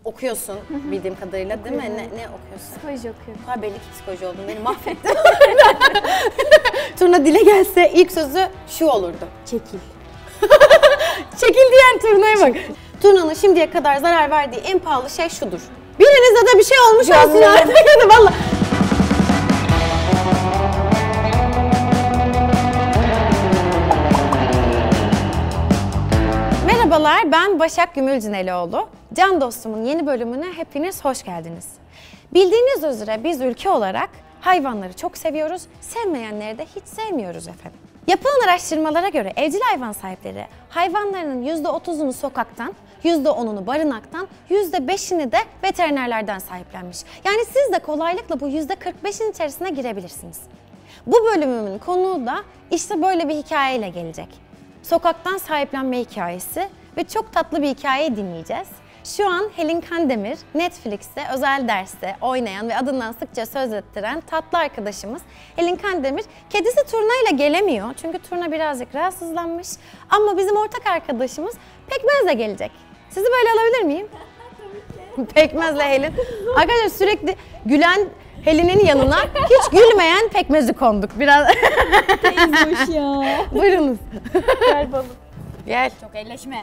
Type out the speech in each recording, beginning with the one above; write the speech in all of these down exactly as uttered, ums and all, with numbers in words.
okuyorsun bildiğim kadarıyla değil mi? Ne, ne okuyorsun? Psikoloji okuyorum. Ha belli ki psikoloji oldun. Beni mahvettin. Turna dile gelse ilk sözü şu olurdu. Çekil. Çekil diyen Turna'ya bak. Turna'nın şimdiye kadar zarar verdiği en pahalı şey şudur. Birinize de bir şey olmuş olsun artık. Vallahi. Merhabalar, ben Başak Gümülcinelioğlu. Can Dostum'un yeni bölümüne hepiniz hoş geldiniz. Bildiğiniz üzere biz ülke olarak hayvanları çok seviyoruz, sevmeyenleri de hiç sevmiyoruz efendim. Yapılan araştırmalara göre evcil hayvan sahipleri hayvanlarının yüzde otuzunu sokaktan, yüzde onunu barınaktan, yüzde beşini de veterinerlerden sahiplenmiş. Yani siz de kolaylıkla bu yüzde kırk beşin içerisine girebilirsiniz. Bu bölümümün konuğu da işte böyle bir hikayeyle gelecek. Sokaktan sahiplenme hikayesi ve çok tatlı bir hikaye dinleyeceğiz. Şu an Helin Kandemir, Netflix'te özel derste oynayan ve adından sıkça söz ettiren tatlı arkadaşımız Helin Kandemir, kedisi Turna ile gelemiyor çünkü Turna birazcık rahatsızlanmış. Ama bizim ortak arkadaşımız Pekmez'le gelecek. Sizi böyle alabilir miyim? Pekmez'le Helin. Arkadaşlar sürekli gülen Helin'in yanına hiç gülmeyen Pekmez'i konduk. Biraz Teyzoş ya. Buyurunuz. Gel balım. Gel. Çok elleşme.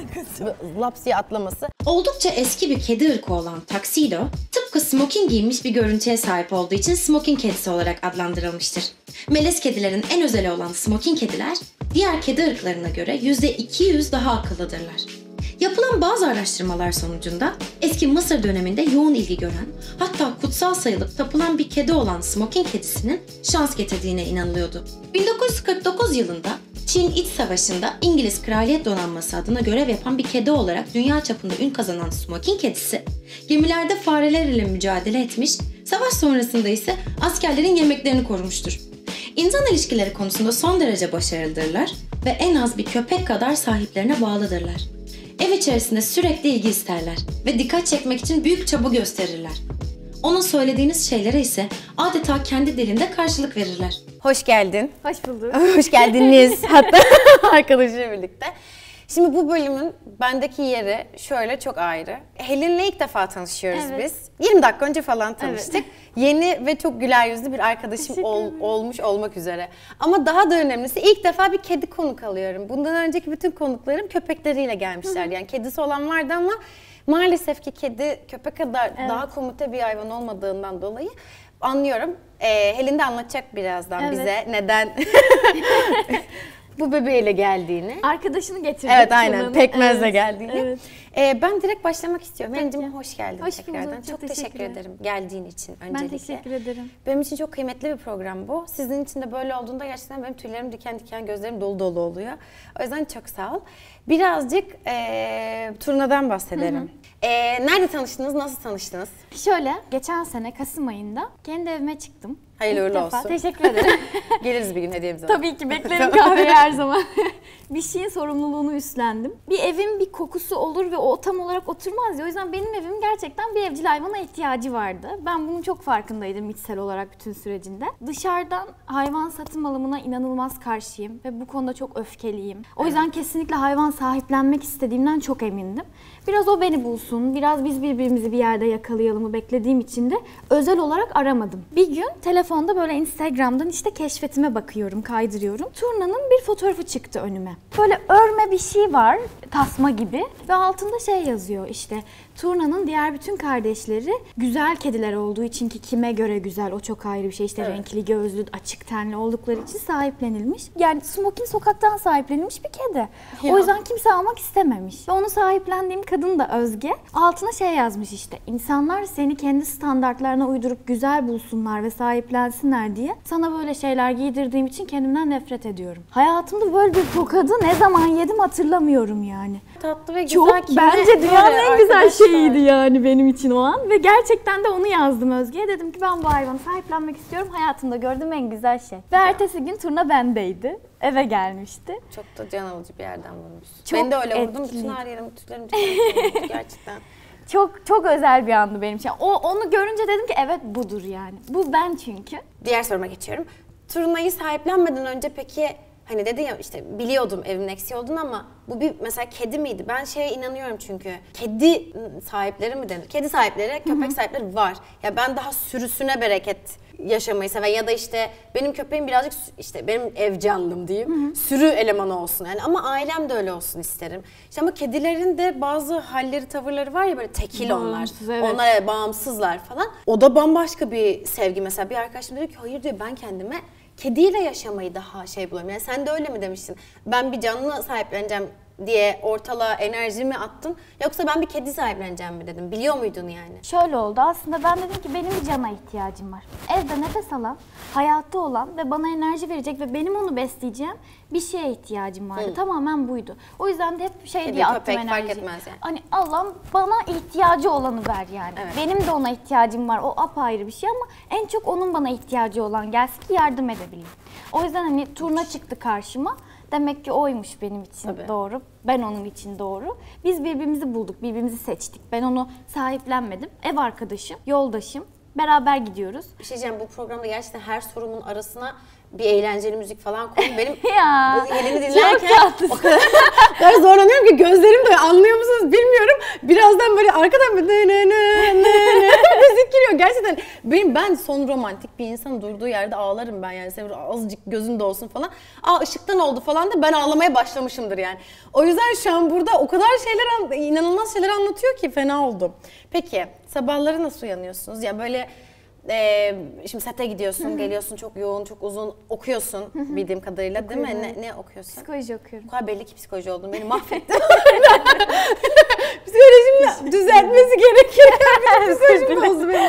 Laps diye atlaması. Oldukça eski bir kedi ırkı olan Tuxedo, tıpkı smoking giymiş bir görüntüye sahip olduğu için smoking kedisi olarak adlandırılmıştır. Melez kedilerin en özeli olan smoking kediler, diğer kedi ırklarına göre yüzde iki yüz daha akıllıdırlar. Yapılan bazı araştırmalar sonucunda eski Mısır döneminde yoğun ilgi gören, hatta kutsal sayılıp tapılan bir kedi olan smoking kedisinin şans getirdiğine inanılıyordu. bin dokuz yüz kırk dokuz yılında Çin İç Savaşı'nda İngiliz Kraliyet Donanması adına görev yapan bir kedi olarak dünya çapında ün kazanan smoking kedisi, gemilerde fareler ile mücadele etmiş, savaş sonrasında ise askerlerin yemeklerini korumuştur. İnsan ilişkileri konusunda son derece başarılıdırlar ve en az bir köpek kadar sahiplerine bağlıdırlar. Ev içerisinde sürekli ilgi isterler ve dikkat çekmek için büyük çaba gösterirler. Ona söylediğiniz şeylere ise adeta kendi dilinde karşılık verirler. Hoş geldin. Hoş bulduk. Hoş geldiniz hatta arkadaşıyla birlikte. Şimdi bu bölümün bendeki yeri şöyle çok ayrı. Helin'le ilk defa tanışıyoruz Evet. biz. yirmi dakika önce falan tanıştık. Evet. Yeni ve çok güler yüzlü bir arkadaşım ol, olmuş olmak üzere. Ama daha da önemlisi ilk defa bir kedi konuk alıyorum. Bundan önceki bütün konuklarım köpekleriyle gelmişlerdi. Yani kedisi olan vardı ama maalesef ki kedi köpek kadar Evet. daha komute bir hayvan olmadığından dolayı anlıyorum. Ee, Helin de anlatacak birazdan Evet. bize neden bu bebeğiyle geldiğini. Arkadaşını getirdik. Evet aynen Turna'nın. Pekmez'le Evet. geldiğini. Evet. Ee, ben direkt başlamak istiyorum. Peki. Helin'cim hoş geldin Hoş tekrardan. bulduk, Çok, çok teşekkür teşekkürler. ederim geldiğin için öncelikle. Ben teşekkür ederim. Benim için çok kıymetli bir program bu. Sizin için de böyle olduğunda gerçekten benim tüylerim diken diken, gözlerim dolu dolu oluyor. O yüzden çok sağ ol. Birazcık ee, Turna'dan bahsedelim. Hı hı. Ee, nerede tanıştınız, nasıl tanıştınız? Şöyle, geçen sene Kasım ayında kendi evime çıktım. Hayırlı İlk uğurlu defa. olsun. Teşekkür ederim. Geliriz bir gün hediyemizi alalım. Tabii ki beklerim kahveyi her zaman. Bir şeyin sorumluluğunu üstlendim. Bir evin bir kokusu olur ve o tam olarak oturmaz ya. O yüzden benim evim gerçekten bir evcil hayvana ihtiyacı vardı. Ben bunun çok farkındaydım içsel olarak bütün sürecinde. Dışarıdan hayvan satın alımına inanılmaz karşıyım ve bu konuda çok öfkeliyim. O yüzden kesinlikle hayvan sahiplenmek istediğimden çok emindim. Biraz o beni bulsun, biraz biz birbirimizi bir yerde yakalayalımı beklediğim için de özel olarak aramadım. Bir gün telefonda böyle Instagram'dan işte keşfetime bakıyorum, kaydırıyorum. Turna'nın bir fotoğrafı çıktı önüme. Böyle örme bir şey var, tasma gibi ve altında şey yazıyor işte. Turna'nın diğer bütün kardeşleri güzel kediler olduğu için, ki kime göre güzel o çok ayrı bir şey. İşte evet. Renkli gözlü, açık tenli oldukları için sahiplenilmiş. Yani smoking sokaktan sahiplenilmiş bir kedi. Ya. O yüzden kimse almak istememiş. Ve onu sahiplendiğim kadın da Özge. Altına şey yazmış işte. İnsanlar seni kendi standartlarına uydurup güzel bulsunlar ve sahiplensinler diye sana böyle şeyler giydirdiğim için kendimden nefret ediyorum. Hayatımda böyle bir tokadı ne zaman yedim hatırlamıyorum yani. Tatlı ve güzel. Çok bence dünyanın en güzel şeyiydi yani benim için o an ve gerçekten de onu yazdım Özge'ye. Dedim ki ben bu hayvanı sahiplenmek istiyorum. Hayatımda gördüğüm en güzel şey. Ve ertesi gün Turna bendeydi. Eve gelmişti. Çok da can alıcı bir yerden vurmuş. Çok ben de öyle vurdum. etkili. Bütün her yerim, tüylerim diken gerçekten. Çok çok özel bir andı benim için. O onu görünce dedim ki evet budur yani. Bu ben çünkü. Diğer soruma geçiyorum. Turna'yı sahiplenmeden önce peki Hani dedi ya işte biliyordum evin eksiği olduğunu ama bu bir mesela kedi miydi? Ben şeye inanıyorum çünkü. Kedi sahipleri mi denir? Kedi sahipleri, köpek sahipleri var. Ya ben daha sürüsüne bereket yaşamayı seven ya da işte benim köpeğim birazcık işte benim ev canlım diyeyim. Hı hı. Sürü elemanı olsun yani ama ailem de öyle olsun isterim. İşte ama kedilerin de bazı halleri, tavırları var ya böyle tekil Bağımsız, onlar. Evet. Onlar bağımsızlar falan. O da bambaşka bir sevgi mesela. Bir arkadaşım diyor ki hayır diyor ben kendime kediyle yaşamayı daha şey buluyorum. Yani sen de öyle mi demiştin? Ben bir canlı sahipleneceğim diye ortalığa enerjimi attın. Yoksa ben bir kedi sahipleneceğim mi dedim. Biliyor muydun yani? Şöyle oldu aslında ben dedim ki benim bir cana ihtiyacım var. Evde nefes alan, hayatta olan ve bana enerji verecek ve benim onu besleyeceğim bir şeye ihtiyacım vardı. Hı. Tamamen buydu. O yüzden de hep şey Kedi, diye attım köpek, enerjiyi. fark etmez yani. Hani Allah'ım bana ihtiyacı olanı ver yani. Evet. Benim de ona ihtiyacım var. O apayrı bir şey ama en çok onun bana ihtiyacı olan gelsin ki yardım edebileyim. O yüzden hani turna çıktı karşıma. Demek ki oymuş benim için Tabii. doğru. Ben onun için doğru. Biz birbirimizi bulduk, birbirimizi seçtik. Ben onu sahiplenmedim. Ev arkadaşım, yoldaşım. Beraber gidiyoruz. Bir şey diyeceğim, bu programda gerçekten her sorumun arasına bir eğlenceli müzik falan koyun. Benim ya, Helen'i dinlerken o kadar, o kadar zorlanıyorum ki gözlerim de anlıyor musunuz bilmiyorum. Birazdan böyle arkadan böyle ne ne ne ne müzik giriyor. Gerçekten benim ben son romantik bir insan durduğu yerde ağlarım ben yani. Sen azıcık gözün de olsun falan. Aa ışıktan oldu falan da ben ağlamaya başlamışımdır yani. O yüzden şu an burada o kadar şeyler inanılmaz şeyler anlatıyor ki fena oldu. Peki sabahları nasıl uyanıyorsunuz? Ya böyle Ee, şimdi sete gidiyorsun, Hı-hı. geliyorsun çok yoğun, çok uzun okuyorsun Hı-hı. bildiğim kadarıyla Okuyorum. değil mi? Ne, ne okuyorsun? Psikoloji okuyorum. Bu kadar belli ki psikoloji olduğunu beni mahvetti. Psikolojimi düzeltmesi gerekiyor. Psikolojim bozdu benim.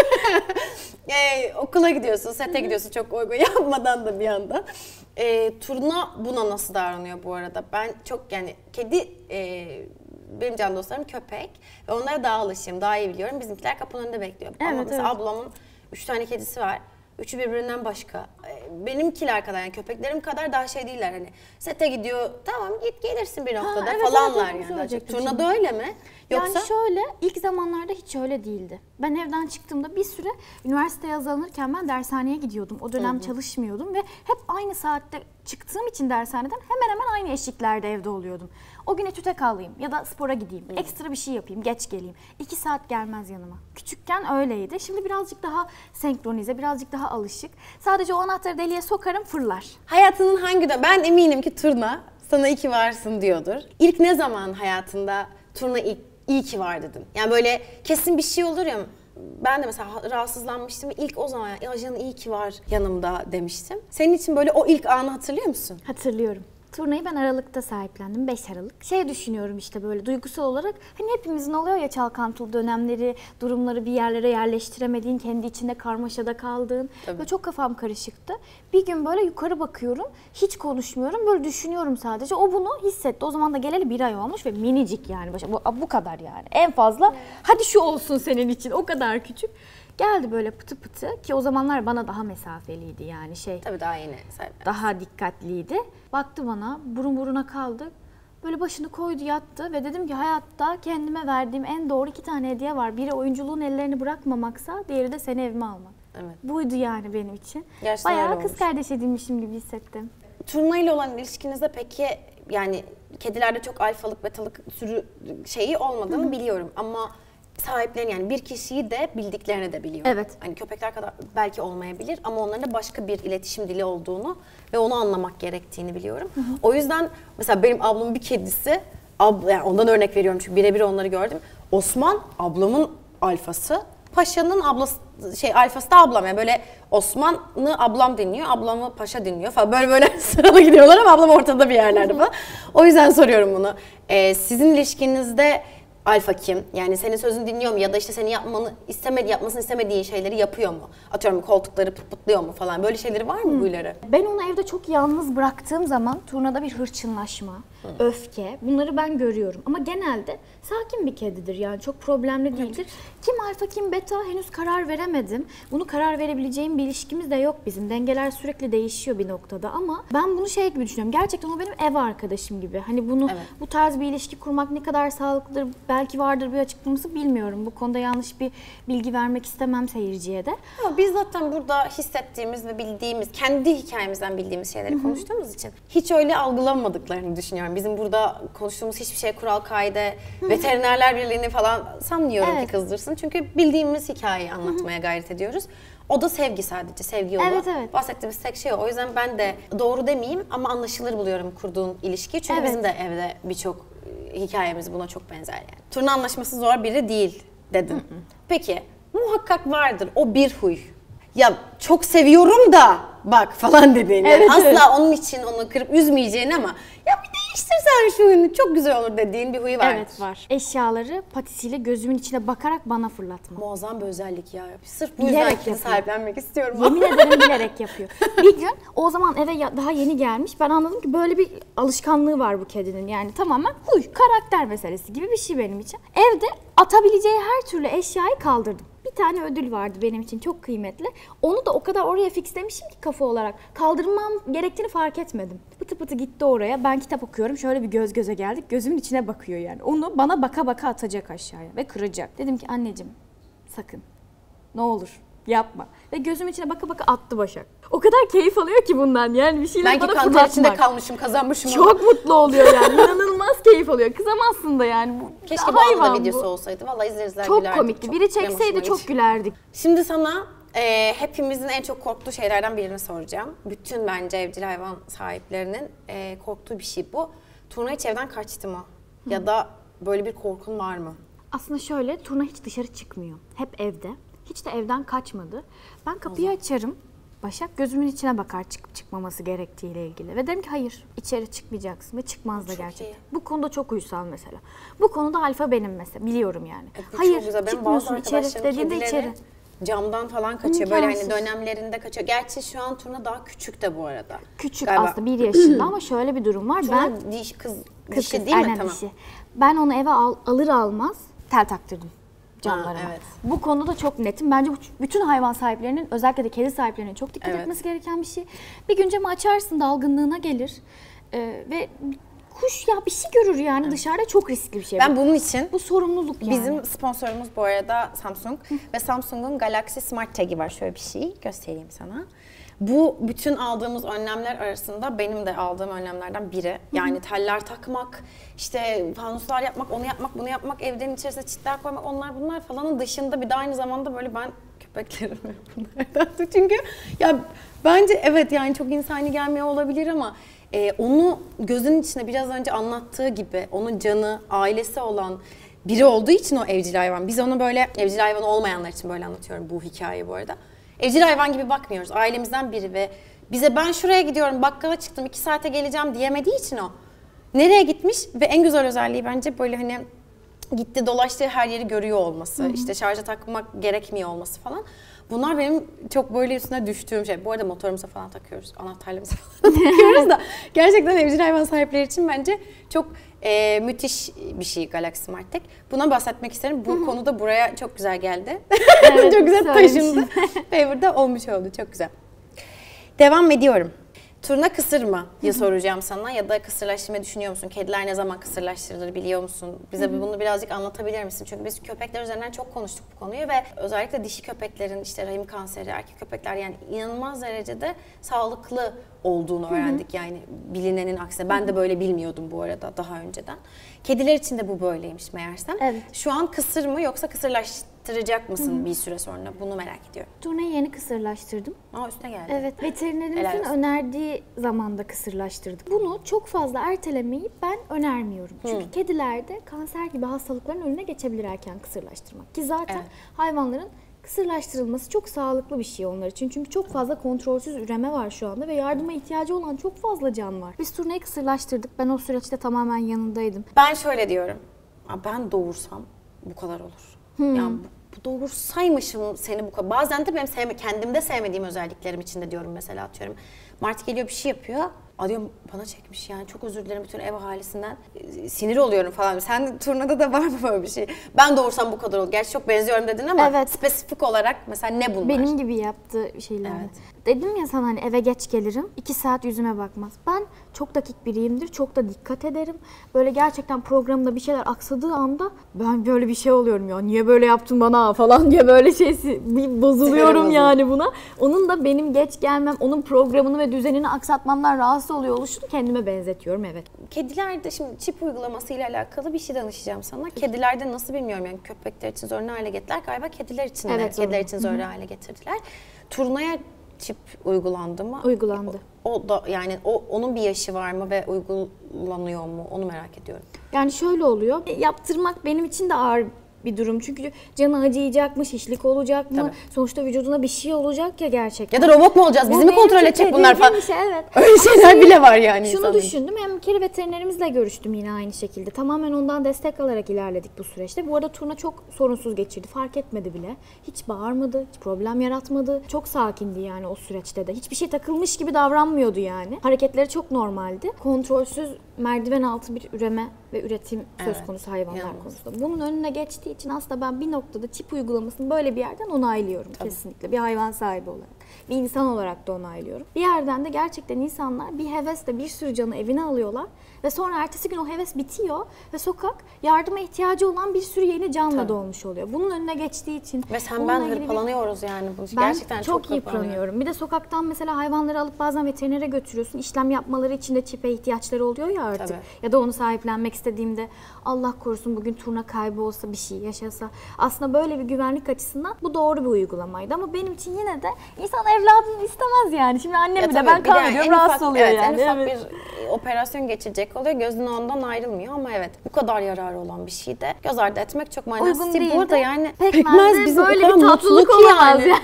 ee, okula gidiyorsun, sete Hı-hı. gidiyorsun çok uygun yapmadan da bir yandan. Ee, turna buna nasıl davranıyor bu arada? Ben çok yani kedi... E, benim can dostlarım köpek ve onlara daha alışığım, daha iyi biliyorum. Bizimkiler kapının önünde bekliyor. Evet, Ama mesela evet. ablamın üç tane kedisi var. Üçü birbirinden başka. Benimkiler kadar yani köpeklerim kadar daha şey değiller hani. Sete gidiyor, tamam git gelirsin bir noktada ha, evet, falanlar evet, yani. Turnada öyle mi? Yoksa? Yani şöyle, ilk zamanlarda hiç öyle değildi. Ben evden çıktığımda bir süre üniversiteye hazırlanırken ben dershaneye gidiyordum. O dönem Hı-hı. çalışmıyordum ve hep aynı saatte çıktığım için dershaneden hemen hemen aynı eşiklerde evde oluyordum. O gün etüte kalayım ya da spora gideyim, Hı-hı. ekstra bir şey yapayım, geç geleyim. İki saat gelmez yanıma. Küçükken öyleydi. Şimdi birazcık daha senkronize, birazcık daha alışık. Sadece o anahtarı deliğe sokarım, fırlar. Hayatının hangi dönem? Ben eminim ki turna sana iyi ki varsın diyordur. İlk ne zaman hayatında turna ilk iyi ki var dedin? Yani böyle kesin bir şey olur ya, ben de mesela rahatsızlanmıştım. İlk o zaman ya canım iyi ki var yanımda demiştim. Senin için böyle o ilk anı hatırlıyor musun? Hatırlıyorum. Turnayı ben Aralık'ta sahiplendim, beş Aralık. Şey düşünüyorum işte böyle duygusal olarak, hani hepimizin oluyor ya çalkantılı dönemleri, durumları bir yerlere yerleştiremediğin, kendi içinde karmaşada kaldığın. Tabii. Böyle çok kafam karışıktı. Bir gün böyle yukarı bakıyorum, hiç konuşmuyorum, böyle düşünüyorum sadece. O bunu hissetti. O zaman da geleli bir ay olmuş ve minicik yani, bu, bu kadar yani. En fazla evet. hadi şu olsun senin için, o kadar küçük. Geldi böyle pıtı pıtı ki o zamanlar bana daha mesafeliydi yani şey. Tabii daha yeni sahiplenmiş. Daha dikkatliydi. Baktı bana, burun buruna kaldı. Böyle başını koydu yattı ve dedim ki hayatta kendime verdiğim en doğru iki tane hediye var. Biri oyunculuğun ellerini bırakmamaksa, diğeri de seni evime almak. Evet. Buydu yani benim için. Gerçekten bayağı kız kardeş edinmişim gibi hissettim. Turna ile olan ilişkinizde peki yani kedilerde çok alfalık betalık sürü şeyi olmadığını Hı-hı. biliyorum ama sahiplerini yani bir kişiyi de bildiklerini de biliyorum. Evet. Hani köpekler kadar belki olmayabilir ama onların da başka bir iletişim dili olduğunu ve onu anlamak gerektiğini biliyorum. Hı hı. O yüzden mesela benim ablamın bir kedisi, abla, yani ondan örnek veriyorum çünkü birebir onları gördüm. Osman ablamın alfası, Paşa'nın ablası şey alfası da ablam yani böyle Osman'ı ablam dinliyor, ablamı Paşa dinliyor falan böyle böyle sıralı gidiyorlar ama ablam ortada bir yerlerde falan. O yüzden soruyorum bunu. Ee, sizin ilişkinizde alfa kim? Yani senin sözünü dinliyor mu ya da işte seni yapmanı istemedi, yapmasını istemediğin şeyleri yapıyor mu? Atıyorum koltukları pıt pıtlıyor mu falan. Böyle şeyleri var mı hmm. huyları? Ben onu evde çok yalnız bıraktığım zaman turnada bir hırçınlaşma, hmm. öfke bunları ben görüyorum. Ama genelde sakin bir kedidir yani çok problemli değildir. Evet. Kim alfa kim beta henüz karar veremedim. Bunu karar verebileceğim bir ilişkimiz de yok bizim. Dengeler sürekli değişiyor bir noktada ama ben bunu şey gibi düşünüyorum. Gerçekten o benim ev arkadaşım gibi. Hani bunu evet. bu tarz bir ilişki kurmak ne kadar sağlıklıdır belki vardır bir açıklaması, bilmiyorum. Bu konuda yanlış bir bilgi vermek istemem seyirciye de. Ama biz zaten burada hissettiğimiz ve bildiğimiz, kendi hikayemizden bildiğimiz şeyleri Hı-hı. konuştuğumuz için hiç öyle algılanmadıklarını düşünüyorum. Bizim burada konuştuğumuz hiçbir şey kural, kaide, Hı-hı. veterinerler birliğini falan sanmıyorum evet. ki kızdırsın. Çünkü bildiğimiz hikayeyi anlatmaya Hı-hı. gayret ediyoruz. O da sevgi sadece, sevgi yolu. Evet, evet. Bahsettiğimiz tek şey o. O yüzden ben de doğru demeyeyim ama anlaşılır buluyorum kurduğun ilişkiyi. Çünkü evet. bizim de evde birçok hikayemiz buna çok benzer yani. Turna anlaşması zor biri değil dedin. Hı hı. Peki muhakkak vardır o bir huy. Ya çok seviyorum da bak falan dediğin. Evet, yani evet. Asla onun için onu kırıp üzmeyeceğin ama ya bir değiştirsen şu huyunu çok güzel olur dediğin bir huyu var. Evet var. Eşyaları patisiyle gözümün içine bakarak bana fırlatma. Muazzam bir özellik ya. Sırf bu yüzden kedi sahiplenmek istiyorum. Yemin ederim bilerek yapıyor. Bir gün o zaman eve daha yeni gelmiş. Ben anladım ki böyle bir alışkanlığı var bu kedinin. Yani tamamen huy, karakter meselesi gibi bir şey benim için. Evde atabileceği her türlü eşyayı kaldırdım. Bir tane ödül vardı benim için çok kıymetli. Onu da o kadar oraya fixlemişim ki kafa olarak. Kaldırmam gerektiğini fark etmedim. Pıtı pıtı gitti oraya. Ben kitap okuyorum. Şöyle bir göz göze geldik. Gözümün içine bakıyor yani. Onu bana baka baka atacak aşağıya ve kıracak. Dedim ki anneciğim sakın. Ne olur yapma. Ve gözümün içine baka baka attı Başak. O kadar keyif alıyor ki bundan yani bir şeyler Belki bana fırlatmak. Belki kanter içinde kalmışım, kazanmışım. Çok mutlu oluyor yani. İnanılmaz keyif alıyor. Kızamazsın da yani. Keşke bu anda videosu bu. olsaydı. Vallahi izler çok gülerdik. Komikti. Çok komikti. Biri çekseydi çok gülerdik. Şimdi sana e, hepimizin en çok korktuğu şeylerden birini soracağım. Bütün bence evcil hayvan sahiplerinin e, korktuğu bir şey bu. Turna hiç evden kaçtı mı? Hı. Ya da böyle bir korkun var mı? Aslında şöyle, Turna hiç dışarı çıkmıyor. Hep evde. Hiç de evden kaçmadı. Ben kapıyı açarım. Başak gözümün içine bakar çıkıp çıkmaması gerektiğiyle ilgili. Ve derim ki hayır, içeri çıkmayacaksın ve çıkmaz da gerçekten. Bu konuda çok uysal mesela. Bu konuda alfa benim mesela, biliyorum yani. E, hayır, çıkmıyorsun içeri dediğinde içeri. Camdan falan kaçıyor. İmkansız. Böyle hani dönemlerinde kaçıyor. Gerçi şu an Turna daha küçük de bu arada. Küçük galiba. Aslında bir yaşında ama şöyle bir durum var. Turna ben diş, kız, kız, dişi kız, değil mi? Aynen Tamam. dişi. Ben onu eve al, alır almaz tel taktırdım camlarına. Evet. Bu konuda çok netim. Bence bu bütün hayvan sahiplerinin, özellikle de kedi sahiplerinin çok dikkat evet. etmesi gereken bir şey. Bir gün camı açarsın, dalgınlığına gelir ee, ve kuş ya bir şey görür yani evet. dışarıda, çok riskli bir şey. Ben bu. bunun için bu sorumluluk yani. Bizim sponsorumuz bu arada Samsung ve Samsung'un Galaxy Smart Tag'i var. Şöyle bir şey göstereyim sana. Bu bütün aldığımız önlemler arasında benim de aldığım önlemlerden biri. Yani teller takmak, işte fanuslar yapmak, onu yapmak, bunu yapmak, evlerin içerisine çitler koymak, onlar bunlar falanın dışında bir de aynı zamanda böyle ben köpeklerimi bunlardan. Çünkü ya bence evet yani çok insani gelmiyor olabilir ama e, onu gözünün içine biraz önce anlattığı gibi onun canı, ailesi olan biri olduğu için o evcil hayvan. Biz onu böyle evcil hayvan olmayanlar için böyle anlatıyorum bu hikayeyi bu arada. Evcil hayvan gibi bakmıyoruz. Ailemizden biri ve bize ben şuraya gidiyorum, bakkala çıktım, iki saate geleceğim diyemediği için o. Nereye gitmiş ve en güzel özelliği bence böyle hani gitti dolaştığı her yeri görüyor olması, hı hı. işte şarja takmak gerekmiyor olması falan. Bunlar benim çok böyle üstüne düştüğüm şey. Bu arada motorumuza falan takıyoruz, anahtarlarımıza falan takıyoruz da gerçekten evcil hayvan sahipleri için bence çok e, müthiş bir şey Galaxy Smart Tag. Buna bahsetmek isterim. Bu Hı-hı. konuda buraya çok güzel geldi. Evet, çok güzel taşındı. Favor'da olmuş oldu. Çok güzel. Devam ediyorum. Turna kısır mı diye soracağım sana ya da kısırlaştırmayı düşünüyor musun? Kediler ne zaman kısırlaştırılır biliyor musun? Bize Hı-hı. bunu birazcık anlatabilir misin? Çünkü biz köpekler üzerinden çok konuştuk bu konuyu ve özellikle dişi köpeklerin işte rahim kanseri, erkek köpekler yani inanılmaz derecede sağlıklı olduğunu öğrendik. Hı-hı. Yani bilinenin aksine. Ben de böyle bilmiyordum bu arada daha önceden. Kediler için de bu böyleymiş meğersem. Evet. Şu an kısır mı yoksa kısırlaştıracak mısın Hı-hı. bir süre sonra? Bunu merak ediyorum. Turnayı yeni kısırlaştırdım. Aa üstüne geldi. Evet. Veterinerimizin önerdiği zamanda kısırlaştırdım. Bunu çok fazla ertelemeyi ben önermiyorum. Çünkü Hı. kedilerde kanser gibi hastalıkların önüne geçebilir erken kısırlaştırmak. Ki zaten evet. hayvanların kısırlaştırılması çok sağlıklı bir şey onlar için. Çünkü çok fazla kontrolsüz üreme var şu anda ve yardıma ihtiyacı olan çok fazla can var. Biz Turnayı kısırlaştırdık. Ben o süreçte tamamen yanındaydım. Ben şöyle diyorum. Ben doğursam bu kadar olur. Hmm. Yani bu, bu doğursaymışım seni bu kadar. Bazen de benim sevme, kendimde sevmediğim özelliklerim için de diyorum mesela atıyorum. Mart geliyor bir şey yapıyor. Aa diyorum bana çekmiş yani çok özür dilerim bütün ev ahalisinden. Sinir oluyorum falan. Sen Turnada da var mı böyle bir şey? Ben doğursam bu kadar olur. Gerçi çok benziyorum dedin ama evet. spesifik olarak mesela ne bunlar? Benim gibi yaptığı şeyler. Evet. Dedim ya sana hani eve geç gelirim, iki saat yüzüme bakmaz. Ben çok dakik biriyimdir, çok da dikkat ederim. Böyle gerçekten programda bir şeyler aksadığı anda ben böyle bir şey oluyorum ya. Niye böyle yaptın bana falan diye böyle şeysi bir bozuluyorum yani buna. Onun da benim geç gelmem, onun programını ve düzenini aksatmamdan rahatsız oluyor oluşunu kendime benzetiyorum, evet. Kedilerde şimdi çip uygulaması ile alakalı bir şey danışacağım sana. Kedilerde nasıl bilmiyorum yani köpekler için zorunlu hale getirdiler. Galiba kediler için de Evet, kediler zorunlu. için zorunlu hale getirdiler. Turnaya çip uygulandı mı? Uygulandı. O, o da yani o onun bir yaşı var mı ve uygulanıyor mu? Onu merak ediyorum. Yani şöyle oluyor, yaptırmak benim için de ağır bir durum. Çünkü canı acıyacak mı, şişlik olacak mı? Tabii. Sonuçta vücuduna bir şey olacak ya gerçekten. Ya da robot mu olacağız? Bizi mi kontrol edecek bunlar falan? Şey, evet. Öyle şeyler bile var yani Şunu insanın. düşündüm, hem kedi veterinerimizle görüştüm yine aynı şekilde. Tamamen ondan destek alarak ilerledik bu süreçte. Bu arada Turna çok sorunsuz geçirdi, fark etmedi bile. Hiç bağırmadı, hiç problem yaratmadı. Çok sakindi yani o süreçte de. Hiçbir şey takılmış gibi davranmıyordu yani. Hareketleri çok normaldi. Kontrolsüz merdiven altı bir üreme ve üretim söz Evet, konusu hayvanlar yalnız. konusunda. Bunun önüne geçtiği için aslında ben bir noktada çip uygulamasını böyle bir yerden onaylıyorum. Tabii. Kesinlikle. Bir hayvan sahibi olarak. Bir insan olarak da onaylıyorum. Bir yerden de gerçekten insanlar bir hevesle bir sürü canı evine alıyorlar ve sonra ertesi gün o heves bitiyor ve sokak yardıma ihtiyacı olan bir sürü yeni canla Tabii. dolmuş oluyor. Bunun önüne geçtiği için Ve sen bununla ben ilgili bir- hırpalanıyoruz yani. Bu ben gerçekten çok, çok hırpalanıyorum. yıpranıyorum. Bir de sokaktan mesela hayvanları alıp bazen veterinere götürüyorsun. İşlem yapmaları için de çipe ihtiyaçları oluyor ya artık. Tabii. Ya da onu sahiplenmek istediğimde Allah korusun bugün turna kaybı olsa, bir şey yaşasa. Aslında böyle bir güvenlik açısından bu doğru bir uygulamaydı. Ama benim için yine de insan evladını istemez yani. Şimdi annem Ya bile tabii, ben bir de kaybediyorum, en rahatsız ufak- oluyor evet, yani. En ufak Evet. bir operasyon geçirecek oluyor. Gözün ondan ayrılmıyor ama evet bu kadar yararı olan bir şey de göz ardı etmek çok manasız. Uygun değil. değil Burada de yani pekmezde bizim böyle o kadar bir tatlılık mutlu ki olamaz yani.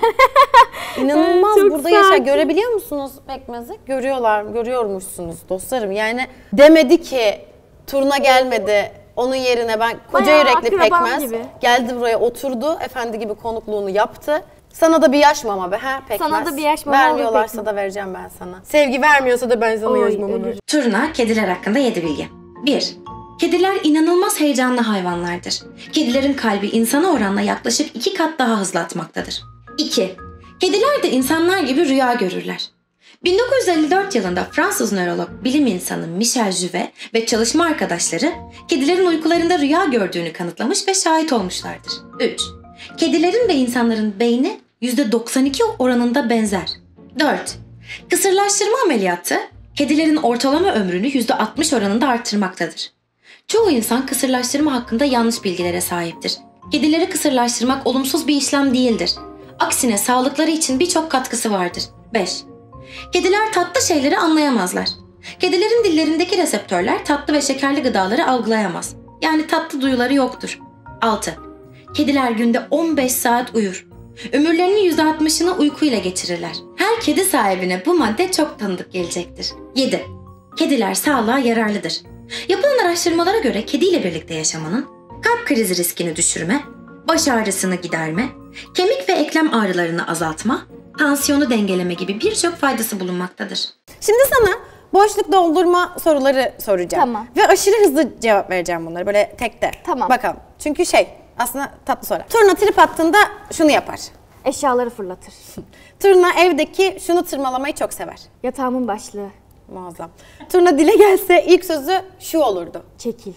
İnanılmaz Evet, çok burada yaşar. sakin. Görebiliyor musunuz pekmezi? Görüyorlar, görüyormuşsunuz dostlarım. Yani demedi ki turna gelmedi. Onun yerine ben koca Bayağı yürekli akrabam pekmez gibi. geldi buraya oturdu. Efendi gibi konukluğunu yaptı. Sana da bir yaş mama be ha pekmez. Sana da bir yaş mama olur Vermiyorlarsa pekmez. da vereceğim ben sana. Sevgi vermiyorsa da ben sana Oy, yaş mamamı ölürüm. Turna, kediler hakkında yedi bilgi. bir. Kediler inanılmaz heyecanlı hayvanlardır. Kedilerin kalbi insana oranla yaklaşık iki kat daha hızlı atmaktadır. iki. Kediler de insanlar gibi rüya görürler. bin dokuz yüz elli dört yılında Fransız nörolog bilim insanı Michel Jouvet ve çalışma arkadaşları kedilerin uykularında rüya gördüğünü kanıtlamış ve şahit olmuşlardır. üç. Kedilerin ve insanların beyni yüzde doksan iki oranında benzer. dört. Kısırlaştırma ameliyatı kedilerin ortalama ömrünü yüzde altmış oranında arttırmaktadır. Çoğu insan kısırlaştırma hakkında yanlış bilgilere sahiptir. Kedileri kısırlaştırmak olumsuz bir işlem değildir. Aksine sağlıkları için birçok katkısı vardır. beş. Kediler tatlı şeyleri anlayamazlar. Kedilerin dillerindeki reseptörler tatlı ve şekerli gıdaları algılayamaz. Yani tatlı duyuları yoktur. altı. Kediler günde on beş saat uyur. Ömürlerinin yüzde altmışını uykuyla geçirirler. Her kedi sahibine bu madde çok tanıdık gelecektir. yedi. Kediler sağlığa yararlıdır. Yapılan araştırmalara göre kediyle birlikte yaşamanın kalp krizi riskini düşürme, baş ağrısını giderme, kemik ve eklem ağrılarını azaltma, tansiyonu dengeleme gibi birçok faydası bulunmaktadır. Şimdi sana boşluk doldurma soruları soracağım. Tamam. Ve aşırı hızlı cevap vereceğim bunları böyle tekte. Tamam. Bakalım. Çünkü şey aslında tatlı soru. Turna trip attığında şunu yapar. Eşyaları fırlatır. Turna evdeki şunu tırmalamayı çok sever. Yatağımın başlığı. Muazzam. Turna dile gelse ilk sözü şu olurdu. Çekil.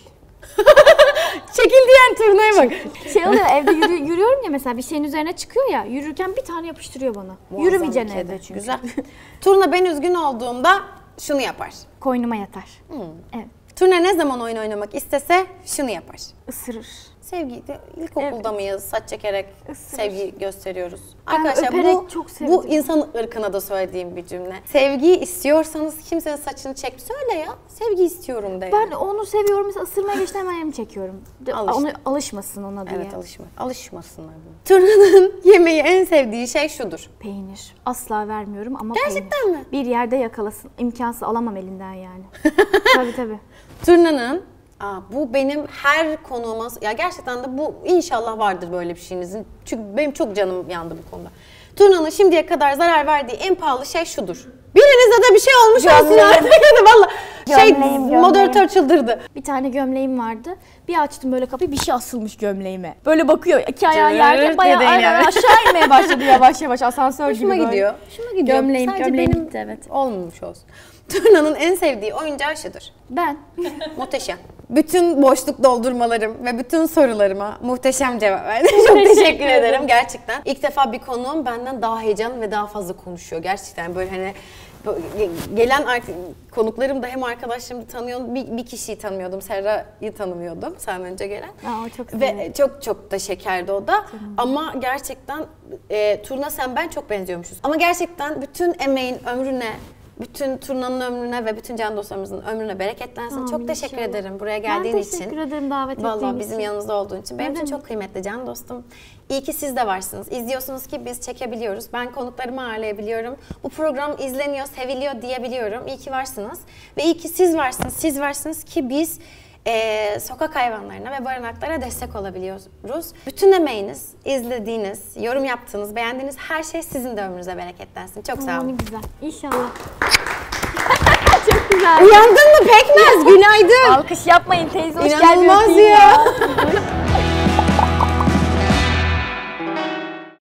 Çekil diyen turnaya bak. Şey oluyor, evde yürü, yürüyorum ya mesela, bir şeyin üzerine çıkıyor ya, yürürken bir tane yapıştırıyor bana. Muazzam Yürümeyeceksin bir kedi. evde çünkü. Güzel. Turna ben üzgün olduğumda şunu yapar. Koynuma yatar. Evet. Turna ne zaman oyun oynamak istese şunu yapar. Isırır. Sevgi, ilkokulda mıyız? Saç çekerek Isırır. sevgi gösteriyoruz. Ben Arkadaşlar öperek bu, çok bu sevdim. insan ırkına da söylediğim bir cümle. Sevgiyi istiyorsanız kimsenin saçını çek. Söyle ya. Sevgi istiyorum de. Ben onu seviyorum, mesela ısırmaya geçti hemen elimi çekiyorum. De, Al işte. onu alışmasın ona diye. Evet alışma. Alışmasınlar buna. Turna'nın yemeği en sevdiği şey şudur. Peynir. Asla vermiyorum ama Gerçekten peynir. mi? Bir yerde yakalasın. İmkansız, alamam elinden yani. Tabii tabii. Turna'nın Aa, bu benim her konuğuma, ya gerçekten de bu inşallah vardır böyle bir şeyinizin. Çünkü benim çok canım yandı bu konuda. Turna'nın şimdiye kadar zarar verdiği en pahalı şey şudur. Birinize de bir şey olmuş olsun artık. Valla şey Gömleğim, gömleğim. moderatör çıldırdı. Bir tane gömleğim vardı. Bir açtım böyle kapıyı, bir şey asılmış gömleğime. Böyle bakıyor, iki ayağı yerde, bayağı Değil aynen yani. aşağı inmeye başladı yavaş yavaş, asansör Hoşuma gibi böyle. gidiyor. Hoşuma gidiyor. Gömleğim, Sadece gömleğim benim gitti, evet. olmamış olsun. Turna'nın en sevdiği oyuncağı şudur. Ben. Muhteşem. Bütün boşluk doldurmalarım ve bütün sorularıma muhteşem cevap verdi. Çok teşekkür ederim gerçekten. İlk defa bir konuğum benden daha heyecanlı ve daha fazla konuşuyor. Gerçekten böyle hani gelen artık konuklarım da hem arkadaşlarımı da tanıyorum. Bir, bir kişiyi tanımıyordum. Serra'yı tanımıyordum sen önce gelen. Aa, o çok ve sevindim. çok çok da şekerdi o da. Tamam. Ama gerçekten e, Turna sen ben çok benziyormuşuz. Ama gerçekten bütün emeğin ömrüne, bütün Turna'nın ömrüne ve bütün can dostlarımızın ömrüne bereketlensin. Amin, çok teşekkür inşallah. ederim buraya geldiğin ben için. Ben teşekkür ederim davet ettiğin için. Vallahi bizim yanımızda olduğun için. Benim Ne için demek? çok kıymetli can dostum. İyi ki siz de varsınız. İzliyorsunuz ki biz çekebiliyoruz. Ben konuklarımı ağırlayabiliyorum. Bu program izleniyor, seviliyor diyebiliyorum. İyi ki varsınız. Ve iyi ki siz varsınız. Siz varsınız ki biz Ee, sokak hayvanlarına ve barınaklara destek olabiliyoruz. Bütün emeğiniz, izlediğiniz, yorum yaptığınız, beğendiğiniz her şey sizin de ömrünüze bereketlensin. Çok sağ Aa, olun. ne güzel. İnşallah. Çok güzel. Uyandın mı Pekmez? Günaydın. Alkış yapmayın teyze, hoş geldin. İnanılmaz öpeyim ya.